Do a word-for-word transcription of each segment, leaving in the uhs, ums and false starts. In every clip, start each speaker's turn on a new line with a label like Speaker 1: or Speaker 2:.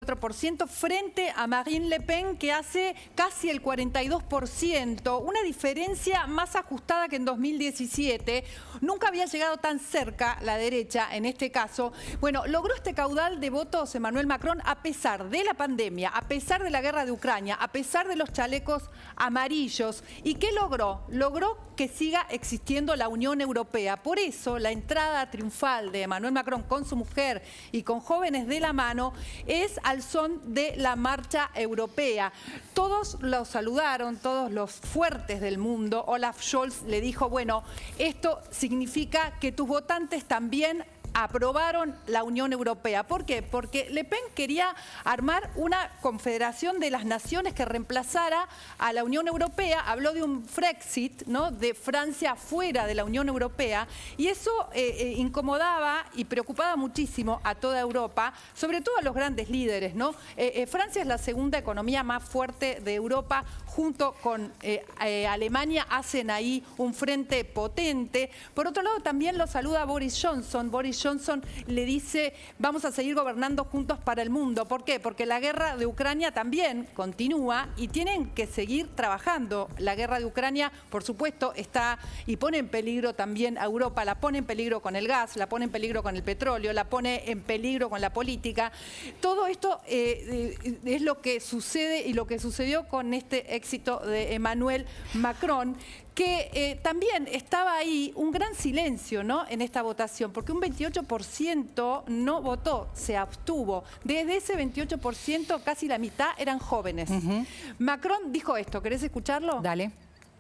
Speaker 1: cuatro por ciento frente a Marine Le Pen, que hace casi el cuarenta y dos por ciento. Una diferencia más ajustada que en dos mil diecisiete. Nunca había llegado tan cerca la derecha, en este caso. Bueno, logró este caudal de votos Emmanuel Macron a pesar de la pandemia, a pesar de la guerra de Ucrania, a pesar de los chalecos amarillos. ¿Y qué logró? Logró que siga existiendo la Unión Europea. Por eso, la entrada triunfal de Emmanuel Macron con su mujer y con jóvenes de la mano es al son de la marcha europea. Todos lo saludaron, todos los fuertes del mundo. Olaf Scholz le dijo, bueno, esto significa que tus votantes también aprobaron la Unión Europea. ¿Por qué? Porque Le Pen quería armar una confederación de las naciones que reemplazara a la Unión Europea. Habló de un Frexit, ¿no?, de Francia fuera de la Unión Europea, y eso eh, eh, incomodaba y preocupaba muchísimo a toda Europa, sobre todo a los grandes líderes, ¿no? Eh, eh, Francia es la segunda economía más fuerte de Europa, junto con eh, eh, Alemania hacen ahí un frente potente. Por otro lado, también lo saluda Boris Johnson. Boris Johnson le dice, vamos a seguir gobernando juntos para el mundo. ¿Por qué? Porque la guerra de Ucrania también continúa y tienen que seguir trabajando. La guerra de Ucrania, por supuesto, está y pone en peligro también a Europa. La pone en peligro con el gas, la pone en peligro con el petróleo, la pone en peligro con la política. Todo esto eh, eh, es lo que sucede y lo que sucedió con este éxito de Emmanuel Macron, que eh, también estaba ahí un gran silencio, ¿no?, en esta votación, porque un veintiocho por ciento no votó, se abstuvo. Desde ese veintiocho por ciento, casi la mitad eran jóvenes. Uh-huh. Macron dijo esto, ¿querés escucharlo?
Speaker 2: Dale.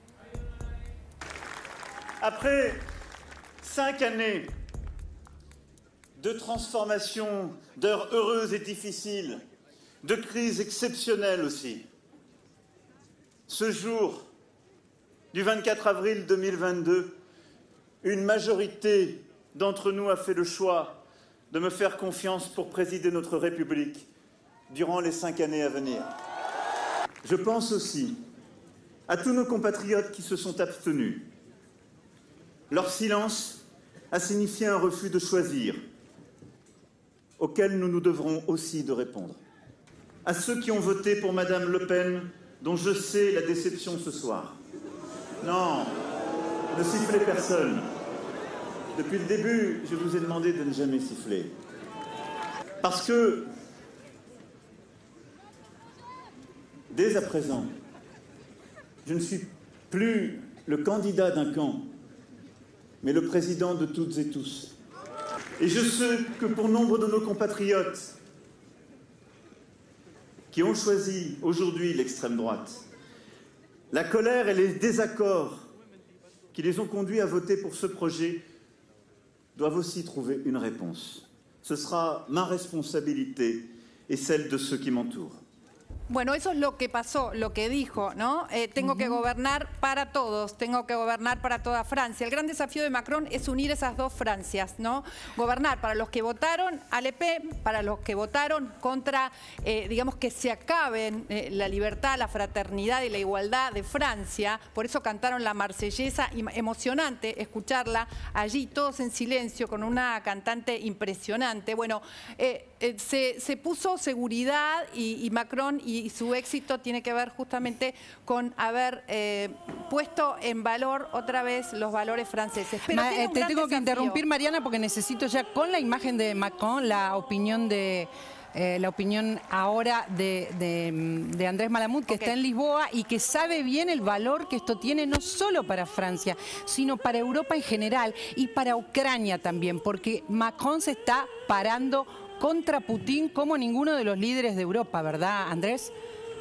Speaker 3: Après cinq années de transformation, d'heures heureuses et difficiles, de crises exceptionnelles aussi, ce jour du vingt-quatre avril deux mille vingt-deux, une majorité d'entre nous a fait le choix de me faire confiance pour présider notre République durant les cinq années à venir. Je pense aussi à tous nos compatriotes qui se sont abstenus. Leur silence a signifié un refus de choisir, auquel nous nous devrons aussi de répondre. À ceux qui ont voté pour Madame Le Pen, dont je sais la déception ce soir. Non, ne sifflez personne. Depuis le début, je vous ai demandé de ne jamais siffler. Parce que, dès à présent, je ne suis plus le candidat d'un camp, mais le président de toutes et tous. Et je sais que pour nombre de nos compatriotes qui ont choisi aujourd'hui l'extrême droite, la colère et les désaccords qui les ont conduits à voter pour ce projet doivent aussi trouver une réponse. Ce sera ma responsabilité et celle de ceux qui m'entourent.
Speaker 1: Bueno, eso es lo que pasó, lo que dijo, ¿no? Eh, tengo uh-huh. que gobernar para todos, tengo que gobernar para toda Francia. El gran desafío de Macron es unir esas dos Francias, ¿no? Gobernar para los que votaron a Le Pen, para los que votaron contra, eh, digamos, que se acaben eh, la libertad, la fraternidad y la igualdad de Francia. Por eso cantaron la Marsellesa, emocionante escucharla allí, todos en silencio, con una cantante impresionante. Bueno, eh, eh, se, se puso seguridad y, y Macron y y su éxito tiene que ver justamente con haber eh, puesto en valor otra vez los valores franceses. Pero
Speaker 2: Ma,
Speaker 1: tiene un
Speaker 2: te
Speaker 1: gran
Speaker 2: tengo
Speaker 1: desafío.
Speaker 2: que interrumpir, Mariana, porque necesito ya con la imagen de Macron la opinión de... Eh, la opinión ahora de, de, de Andrés Malamud, que okay. está en Lisboa y que sabe bien el valor que esto tiene no solo para Francia, sino para Europa en general y para Ucrania también, porque Macron se está parando contra Putin como ninguno de los líderes de Europa, ¿verdad, Andrés?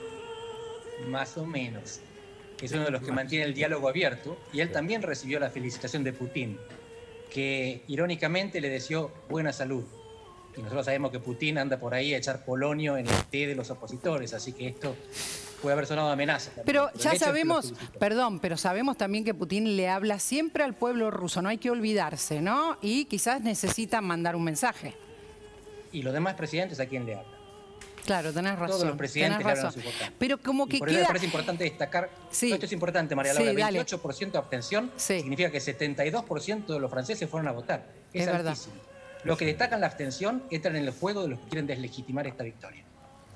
Speaker 4: Más o menos. Es uno de los que mantiene el diálogo abierto y él también recibió la felicitación de Putin, que irónicamente le deseó buena salud. Y nosotros sabemos que Putin anda por ahí a echar polonio en el té de los opositores, así que esto puede haber sonado amenaza también.
Speaker 2: Pero,
Speaker 4: pero
Speaker 2: ya sabemos, perdón, pero sabemos también que Putin le habla siempre al pueblo ruso, no hay que olvidarse, ¿no? Y quizás necesita mandar un mensaje.
Speaker 4: Y los demás presidentes, ¿a quién le hablan?
Speaker 2: Claro, tenés razón.
Speaker 4: Todos los presidentes le hablan a su votante.
Speaker 2: Pero como que
Speaker 4: y por
Speaker 2: queda...
Speaker 4: eso me parece importante destacar, sí. esto es importante, María Laura, sí, veintiocho por ciento de abstención sí. significa que setenta y dos por ciento de los franceses fueron a votar. Es, es altísimo. Verdad. Los que destacan la abstención entran en el juego de los que quieren deslegitimar esta victoria.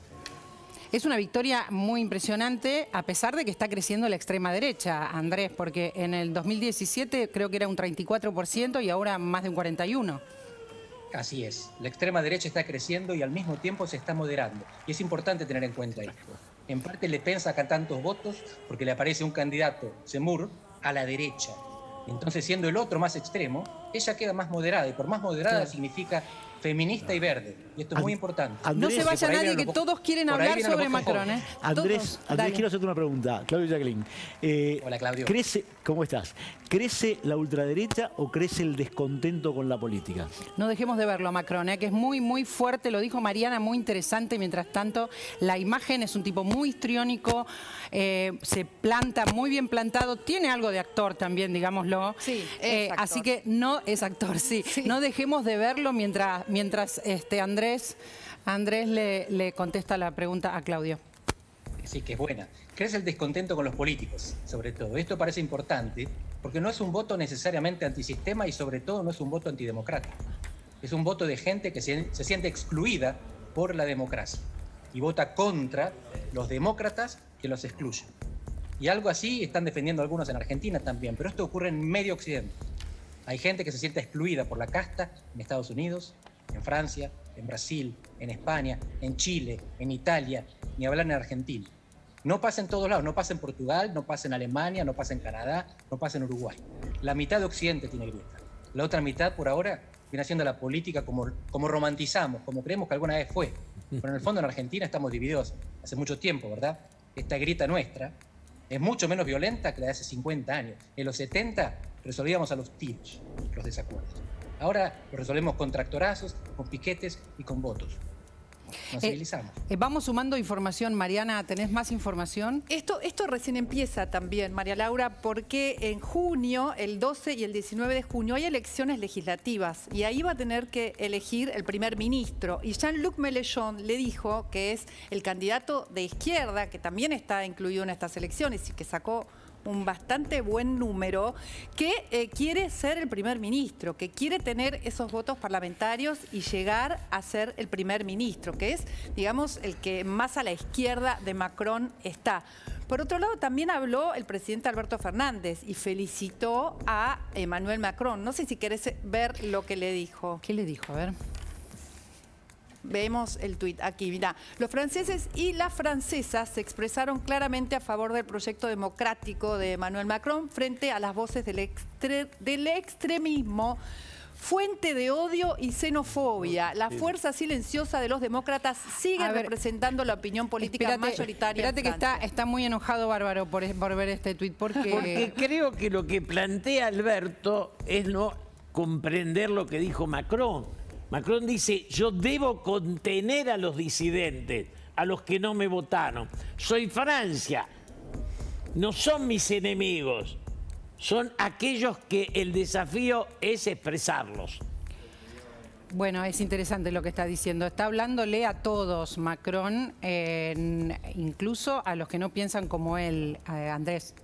Speaker 2: Es una victoria muy impresionante, a pesar de que está creciendo la extrema derecha, Andrés, porque en el dos mil diecisiete creo que era un treinta y cuatro por ciento y ahora más de un cuarenta y uno por ciento.
Speaker 4: Así es, la extrema derecha está creciendo y al mismo tiempo se está moderando. Y es importante tener en cuenta esto. En parte Le Pen saca tantos votos porque le aparece un candidato, Zemmour, a la derecha. Entonces, siendo el otro más extremo, ella queda más moderada. Y por más moderada claro. significa feminista y verde. Y esto es muy importante.
Speaker 2: Andrés, no se vaya nadie, que todos quieren hablar sobre Macron. ¿eh?
Speaker 5: Andrés, Andrés quiero hacerte una pregunta. Claudio Jacqueline. Eh,
Speaker 4: Hola, Claudio.
Speaker 5: Crece, ¿cómo estás? ¿Crece la ultraderecha o crece el descontento con la política?
Speaker 2: No dejemos de verlo a Macron, ¿eh? que es muy, muy fuerte. Lo dijo Mariana, muy interesante. Mientras tanto, la imagen es un tipo muy histriónico. Eh, se planta muy bien plantado. Tiene algo de actor también, digámoslo.
Speaker 1: Sí, es
Speaker 2: eh,
Speaker 1: actor.
Speaker 2: Así que no es actor, sí. sí. No dejemos de verlo mientras... Mientras este, Andrés, Andrés le, le contesta la pregunta a Claudio.
Speaker 4: Sí, que es buena. Crece el descontento con los políticos, sobre todo. Esto parece importante porque no es un voto necesariamente antisistema y sobre todo no es un voto antidemocrático. Es un voto de gente que se, se siente excluida por la democracia y vota contra los demócratas que los excluyen. Y algo así están defendiendo algunos en Argentina también, pero esto ocurre en medio occidente. Hay gente que se siente excluida por la casta en Estados Unidos, en Francia, en Brasil, en España, en Chile, en Italia, ni hablar en Argentina. No pasa en todos lados, no pasa en Portugal, no pasa en Alemania, no pasa en Canadá, no pasa en Uruguay. La mitad de Occidente tiene grieta. La otra mitad, por ahora, viene haciendo la política como, como romantizamos, como creemos que alguna vez fue. Pero en el fondo en Argentina estamos divididos hace mucho tiempo, ¿verdad? Esta grieta nuestra es mucho menos violenta que la de hace cincuenta años. En los setenta resolvíamos a los tiros los desacuerdos. Ahora lo resolvemos con tractorazos, con piquetes y con votos. Nos civilizamos.
Speaker 2: Eh, eh, vamos sumando información. Mariana, ¿tenés más información?
Speaker 1: Esto, esto recién empieza también, María Laura, porque en junio, el doce y el diecinueve de junio, hay elecciones legislativas y ahí va a tener que elegir el primer ministro. Y Jean-Luc Mélenchon le dijo, que es el candidato de izquierda, que también está incluido en estas elecciones y que sacó un bastante buen número, que eh, quiere ser el primer ministro, que quiere tener esos votos parlamentarios y llegar a ser el primer ministro, que es, digamos, el que más a la izquierda de Macron está. Por otro lado, también habló el presidente Alberto Fernández y felicitó a Emmanuel Macron. No sé si querés ver lo que le dijo.
Speaker 2: ¿Qué le dijo? A ver.
Speaker 1: Vemos el tuit aquí, mirá. Los franceses y las francesas se expresaron claramente a favor del proyecto democrático de Emmanuel Macron frente a las voces del, extre del extremismo, fuente de odio y xenofobia. La fuerza silenciosa de los demócratas sigue ver, representando la opinión política espérate, mayoritaria.
Speaker 2: Espérate que está, está muy enojado Bárbaro por, por ver este tuit. Porque...
Speaker 6: porque creo que lo que plantea Alberto es no comprender lo que dijo Macron. Macron dice, yo debo contener a los disidentes, a los que no me votaron. Soy Francia, no son mis enemigos, son aquellos que el desafío es expresarlos.
Speaker 2: Bueno, es interesante lo que está diciendo. Está hablándole a todos, Macron, eh, incluso a los que no piensan como él, eh, Andrés.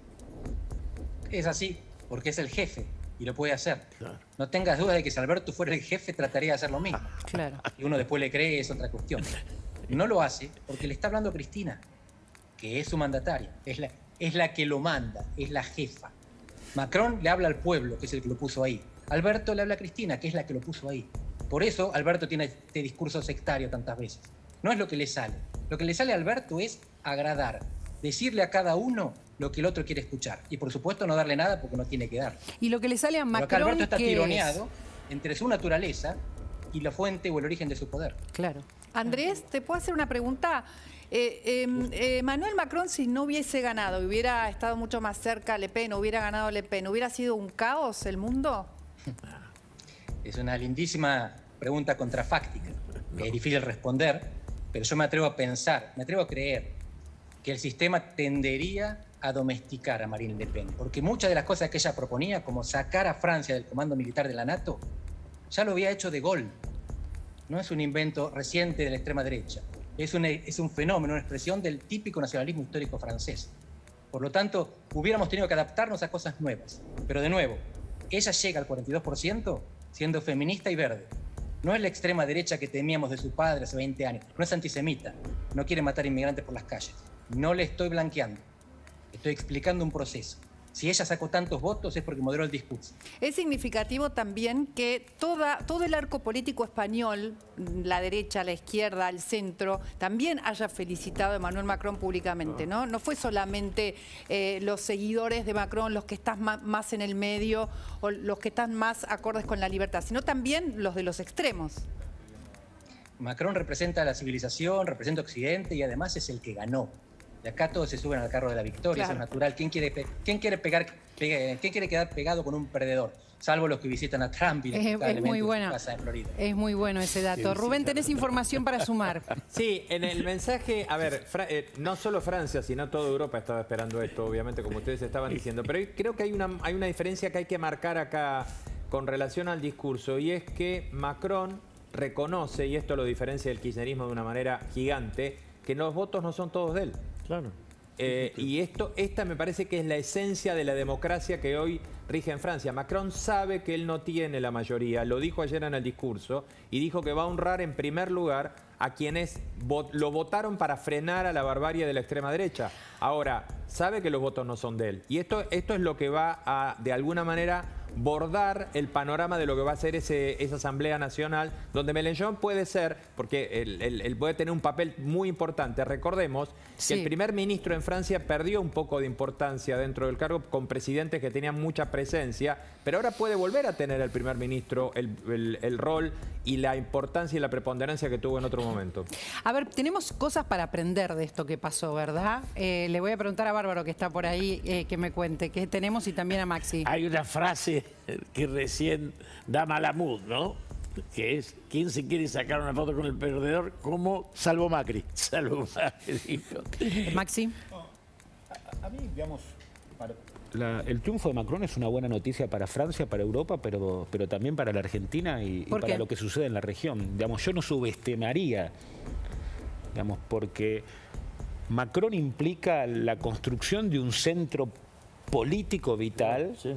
Speaker 4: Es así, porque es el jefe. Y lo puede hacer. Claro. No tengas dudas de que si Alberto fuera el jefe trataría de hacer lo mismo.
Speaker 2: Claro.
Speaker 4: Y uno después le cree, es otra cuestión. No lo hace porque le está hablando a Cristina, que es su mandataria, es la, es la que lo manda, es la jefa. Macron le habla al pueblo, que es el que lo puso ahí. Alberto le habla a Cristina, que es la que lo puso ahí. Por eso Alberto tiene este discurso sectario tantas veces. No es lo que le sale. Lo que le sale a Alberto es agradar, decirle a cada uno lo que el otro quiere escuchar. Y por supuesto no darle nada porque no tiene que dar.
Speaker 2: Y lo que le sale a Macron,
Speaker 4: pero acá Alberto está
Speaker 2: ¿qué
Speaker 4: tironeado
Speaker 2: es?
Speaker 4: Entre su naturaleza y la fuente o el origen de su poder.
Speaker 2: Claro.
Speaker 1: Andrés, ¿te puedo hacer una pregunta? Eh, eh, eh, Emmanuel Macron, si no hubiese ganado, hubiera estado mucho más cerca a Le Pen, hubiera ganado Le Pen, ¿hubiera sido un caos el mundo?
Speaker 4: Es una lindísima pregunta contrafáctica. No. Es difícil responder, pero yo me atrevo a pensar, me atrevo a creer que el sistema tendería a domesticar a Marine Le Pen, porque muchas de las cosas que ella proponía, como sacar a Francia del comando militar de la NATO, ya lo había hecho de Gaulle. No es un invento reciente de la extrema derecha, es un, es un fenómeno, una expresión del típico nacionalismo histórico francés. Por lo tanto, hubiéramos tenido que adaptarnos a cosas nuevas. Pero de nuevo, ella llega al cuarenta y dos por ciento siendo feminista y verde. No es la extrema derecha que temíamos de su padre hace veinte años. No es antisemita. No quiere matar inmigrantes por las calles. No le estoy blanqueando. Estoy explicando un proceso. Si ella sacó tantos votos es porque moderó el discurso.
Speaker 1: Es significativo también que toda, todo el arco político español, la derecha, la izquierda, el centro, también haya felicitado a Emmanuel Macron públicamente, ¿no? No fue solamente eh, los seguidores de Macron, los que están más, más en el medio o los que están más acordes con la libertad, sino también los de los extremos.
Speaker 4: Macron representa a la civilización, representa a Occidente y además es el que ganó. De acá todos se suben al carro de la victoria, claro. Eso es natural. ¿Quién quiere, ¿quién quiere, pegar, pegue, ¿quién quiere quedar pegado con un perdedor? Salvo los que visitan a Trump y
Speaker 2: es, es muy bueno.
Speaker 4: Casa de Florida.
Speaker 2: Es muy bueno ese dato. Sí, Rubén, sí, ¿tenés información para sumar?
Speaker 7: Sí, en el mensaje, a ver, Fra eh, no solo Francia, sino toda Europa estaba esperando esto, obviamente, como ustedes estaban diciendo. Pero creo que hay una, hay una diferencia que hay que marcar acá con relación al discurso, y es que Macron reconoce, y esto lo diferencia del kirchnerismo de una manera gigante, que los votos no son todos de él.
Speaker 5: Claro.
Speaker 7: Eh, y esto, esta me parece que es la esencia de la democracia que hoy rige en Francia. Macron sabe que él no tiene la mayoría, lo dijo ayer en el discurso, y dijo que va a honrar en primer lugar a quienes vot lo votaron para frenar a la barbarie de la extrema derecha. Ahora, sabe que los votos no son de él. Y esto, esto es lo que va a, de alguna manera, bordar el panorama de lo que va a ser ese, esa Asamblea Nacional, donde Mélenchon puede ser, porque él, él, él puede tener un papel muy importante. Recordemos
Speaker 2: sí.
Speaker 7: que el primer ministro en Francia perdió un poco de importancia dentro del cargo con presidentes que tenían mucha presencia, pero ahora puede volver a tener el primer ministro el, el, el rol y la importancia y la preponderancia que tuvo en otro momento.
Speaker 2: A ver, tenemos cosas para aprender de esto que pasó, ¿verdad? Eh, le voy a preguntar a Bárbaro, que está por ahí, eh, que me cuente qué tenemos, y también a Maxi.
Speaker 6: Hay una frase que recién da Malamud, ¿no? Que es, ¿quién se quiere sacar una foto con el perdedor? ¿Cómo?
Speaker 5: Salvo Macri.
Speaker 6: Salvo Macri, dijo.
Speaker 2: Maxi.
Speaker 8: No, a, a mí, digamos, para, la, el triunfo de Macron es una buena noticia para Francia, para Europa, pero, pero también para la Argentina y, y para lo que sucede en la región. Digamos, yo no subestimaría, digamos, porque Macron implica la construcción de un centro político vital, sí.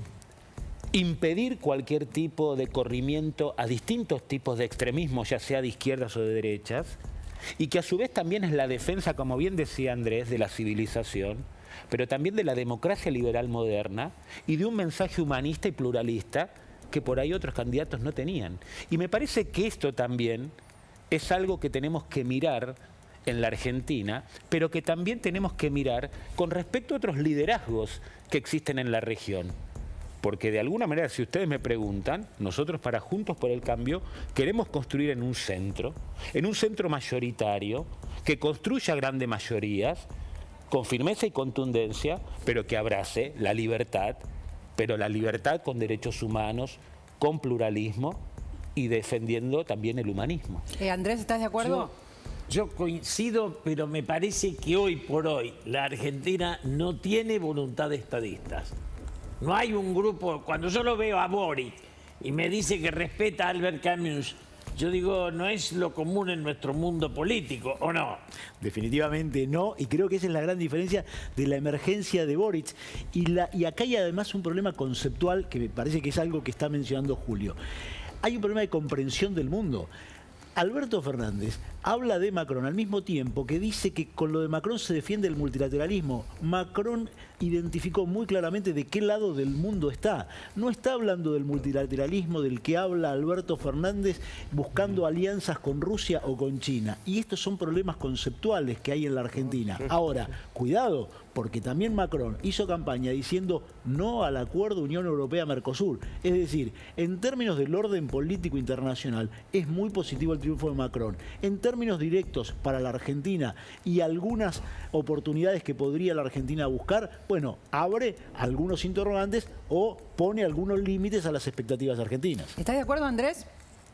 Speaker 8: Impedir cualquier tipo de corrimiento a distintos tipos de extremismo, ya sea de izquierdas o de derechas, y que a su vez también es la defensa, como bien decía Andrés, de la civilización, pero también de la democracia liberal moderna y de un mensaje humanista y pluralista que por ahí otros candidatos no tenían. Y me parece que esto también es algo que tenemos que mirar en la Argentina, pero que también tenemos que mirar con respecto a otros liderazgos que existen en la región. Porque de alguna manera, si ustedes me preguntan, nosotros para Juntos por el Cambio queremos construir en un centro, en un centro mayoritario, que construya grandes mayorías, con firmeza y contundencia, pero que abrace la libertad, pero la libertad con derechos humanos, con pluralismo y defendiendo también el humanismo.
Speaker 2: Eh, Andrés, ¿estás de acuerdo?
Speaker 6: Yo, yo coincido, pero me parece que hoy por hoy la Argentina no tiene voluntad de estadistas. No hay un grupo, cuando yo lo veo a Boric y me dice que respeta a Albert Camus, yo digo, no es lo común en nuestro mundo político, ¿o no?
Speaker 5: Definitivamente no, y creo que esa es la gran diferencia de la emergencia de Boric. Y, la, y acá hay además un problema conceptual que me parece que es algo que está mencionando Julio. Hay un problema de comprensión del mundo. Alberto Fernández habla de Macron al mismo tiempo que dice que con lo de Macron se defiende el multilateralismo. Macron identificó muy claramente de qué lado del mundo está. No está hablando del multilateralismo del que habla Alberto Fernández buscando alianzas con Rusia o con China. Y estos son problemas conceptuales que hay en la Argentina. Ahora, cuidado, porque también Macron hizo campaña diciendo no al acuerdo Unión Europea-Mercosur. Es decir, en términos del orden político internacional, es muy positivo el triunfo de Macron. En términos directos para la Argentina y algunas oportunidades que podría la Argentina buscar, bueno, abre algunos interrogantes o pone algunos límites a las expectativas argentinas.
Speaker 2: ¿Estás de acuerdo, Andrés?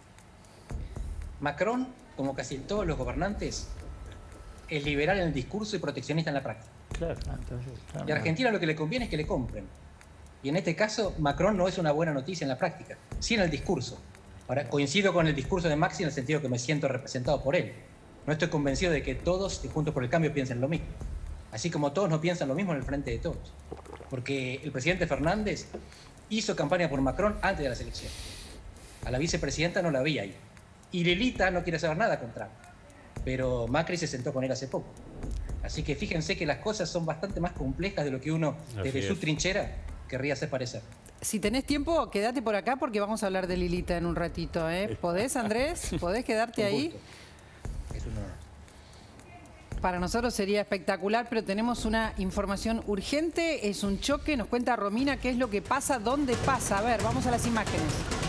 Speaker 4: Macron, como casi todos los gobernantes, es liberal en el discurso y proteccionista en la práctica.
Speaker 5: Claro, entonces, claro.
Speaker 4: Y a Argentina lo que le conviene es que le compren. Y en este caso, Macron no es una buena noticia en la práctica, sí en el discurso. Ahora, coincido con el discurso de Maxi en el sentido que me siento representado por él. No estoy convencido de que todos, Juntos por el Cambio, piensen lo mismo. Así como todos no piensan lo mismo en el frente de todos. Porque el presidente Fernández hizo campaña por Macron antes de las elecciones. A la vicepresidenta no la había ahí. Y Lilita no quiere saber nada con Trump. Pero Macri se sentó con él hace poco. Así que fíjense que las cosas son bastante más complejas de lo que uno, desde su trinchera, querría hacer parecer.
Speaker 2: Si tenés tiempo, quédate por acá porque vamos a hablar de Lilita en un ratito, ¿eh? ¿Podés, Andrés? ¿Podés quedarte ahí?
Speaker 4: Es un honor.
Speaker 2: Para nosotros sería espectacular, pero tenemos una información urgente. Es un choque. Nos cuenta Romina qué es lo que pasa, dónde pasa. A ver, vamos a las imágenes.